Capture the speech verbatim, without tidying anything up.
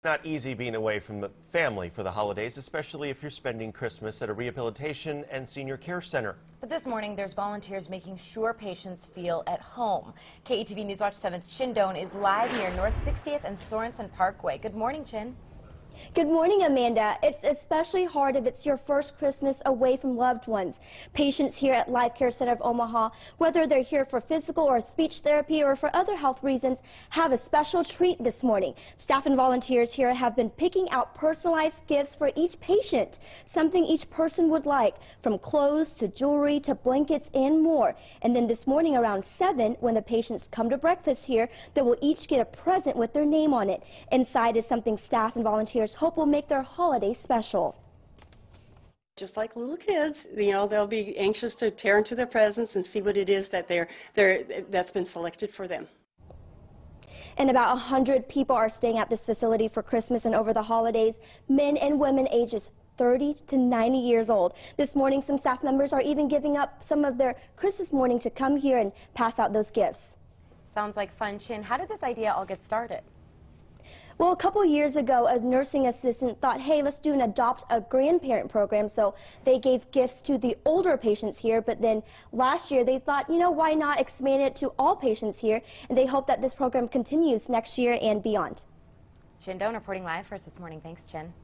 Not easy being away from the family for the holidays, especially if you're spending Christmas at a rehabilitation and senior care center. But this morning, there's volunteers making sure patients feel at home. K E T V News Watch seven's Chin Doan is live near North sixtieth and Sorensen Parkway. Good morning, Chin. Good morning, Amanda. It's especially hard if it's your first Christmas away from loved ones. Patients here at Life Care Center of Omaha, whether they're here for physical or speech therapy or for other health reasons, have a special treat this morning. Staff and volunteers here have been picking out personalized gifts for each patient, something each person would like, from clothes to jewelry to blankets and more. And then this morning around seven, when the patients come to breakfast here, they will each get a present with their name on it. Inside is something staff and volunteers hope will make their holiday special. Just like little kids, you know, they'll be anxious to tear into their presents and see what it is that they're, they're, that's been selected for them. And about one hundred people are staying at this facility for Christmas and over the holidays, men and women ages thirty to ninety years old. This morning, some staff members are even giving up some of their Christmas morning to come here and pass out those gifts. Sounds like fun, Chin. How did this idea all get started? Well, a couple years ago, a nursing assistant thought, hey, let's do an adopt a grandparent program, so they gave gifts to the older patients here, but then last year they thought, you know, why not expand it to all patients here, and they hope that this program continues next year and beyond. Chin Doan reporting live for us this morning. Thanks, Chin.